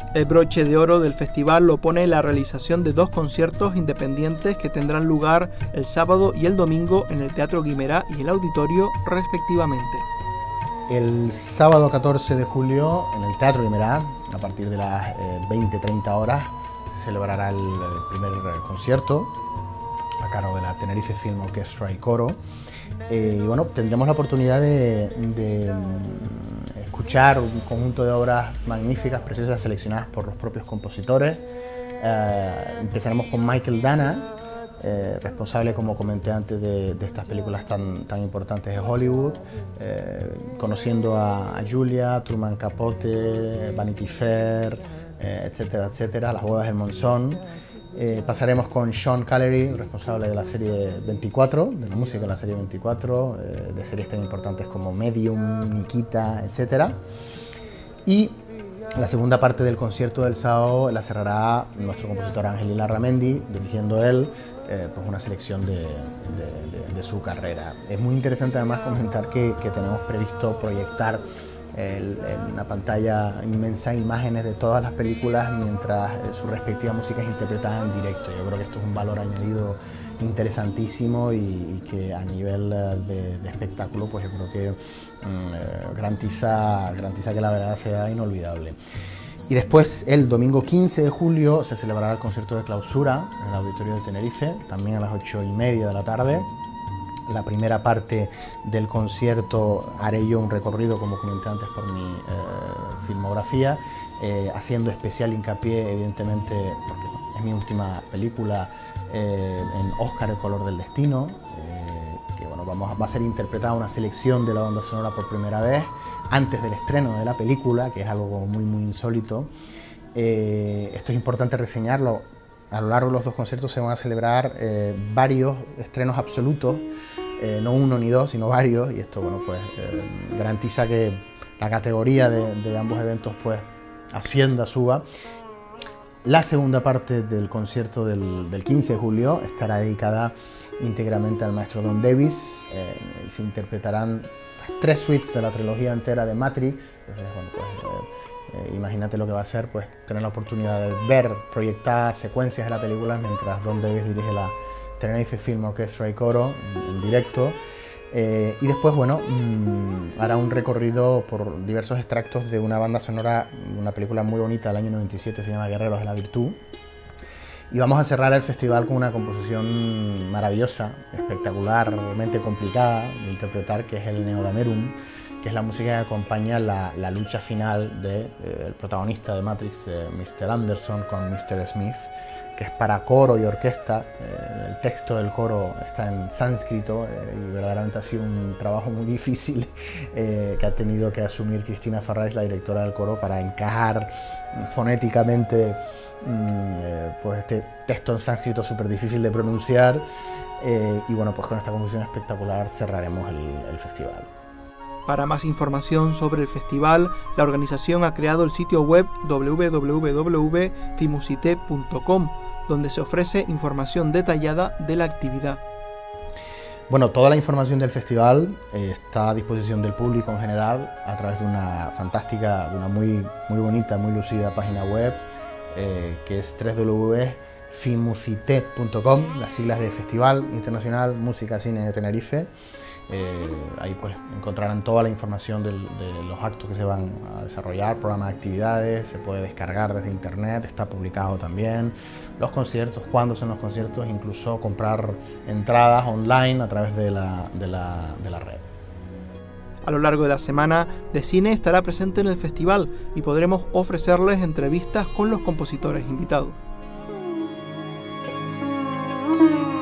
El broche de oro del festival lo pone la realización de 2 conciertos independientes que tendrán lugar el sábado y el domingo en el Teatro Guimerá y el Auditorio, respectivamente. El sábado 14 de julio en el Teatro Guimerá, a partir de las 20-30 horas, se celebrará el primer concierto a cargo de la Tenerife Film Orchestra y Coro. Y bueno, tendremos la oportunidad de escuchar un conjunto de obras magníficas, preciosas, seleccionadas por los propios compositores. Empezaremos con Michael Dana, responsable, como comenté antes, de estas películas tan importantes de Hollywood, conociendo a Julia, Truman Capote, Vanity Fair, etcétera, etcétera, Las bodas del Monzón. Pasaremos con Sean Connery, responsable de la serie 24, de la música de la serie 24, de series tan importantes como Medium, Nikita, etcétera. Y la segunda parte del concierto del sábado la cerrará nuestro compositor Ángel Larramendi, dirigiendo él pues una selección de su carrera. Es muy interesante además comentar que tenemos previsto proyectar en una pantalla inmensa imágenes de todas las películas mientras sus respectivas músicas interpretadas en directo. Yo creo que esto es un valor añadido interesantísimo y que a nivel de espectáculo, pues yo creo que garantiza que la verdad sea inolvidable. Y después, el domingo 15 de julio, se celebrará el concierto de clausura en el Auditorio de Tenerife, también a las 8:30 de la tarde. La primera parte del concierto haré yo un recorrido, como comenté antes, por mi filmografía, haciendo especial hincapié, evidentemente, porque es mi última película, en Oscar, el color del destino, que bueno, va a ser interpretada una selección de la banda sonora por primera vez, antes del estreno de la película, que es algo muy insólito. Esto es importante reseñarlo. A lo largo de los 2 conciertos se van a celebrar varios estrenos absolutos, no uno ni dos, sino varios, y esto bueno, pues, garantiza que la categoría de ambos eventos pues, ascienda, suba. La segunda parte del concierto del 15 de julio estará dedicada íntegramente al maestro Don Davis, y se interpretarán las 3 suites de la trilogía entera de Matrix. Bueno, pues, imagínate lo que va a ser, pues, tener la oportunidad de ver proyectadas secuencias de la película mientras Don Davis dirige la Tenerife Film Orchestra y Coro en directo. Y después, bueno, hará un recorrido por diversos extractos de una banda sonora, una película muy bonita del año 97, se llama Guerreros de la Virtud. Y vamos a cerrar el festival con una composición maravillosa, espectacular, realmente complicada de interpretar, que es el Neodamerum, que es la música que acompaña la lucha final del protagonista de Matrix, Mr. Anderson, con Mr. Smith, que es para coro y orquesta. El texto del coro está en sánscrito y verdaderamente ha sido un trabajo muy difícil que ha tenido que asumir Cristina Farrais, la directora del coro, para encajar fonéticamente pues este texto en sánscrito súper difícil de pronunciar. Y bueno, pues con esta composición espectacular cerraremos el festival. Para más información sobre el festival, la organización ha creado el sitio web www.fimusite.com, donde se ofrece información detallada de la actividad. Bueno, toda la información del festival está a disposición del público en general a través de una fantástica, de una muy bonita, muy lucida página web, que es www.fimusite.com, las siglas de Festival Internacional Música Cine de Tenerife. Ahí pues encontrarán toda la información de los actos que se van a desarrollar, programas de actividades, se puede descargar desde internet, está publicado también, los conciertos, cuándo son los conciertos, incluso comprar entradas online a través de la red. A lo largo de la semana, De Cine estará presente en el festival y podremos ofrecerles entrevistas con los compositores invitados.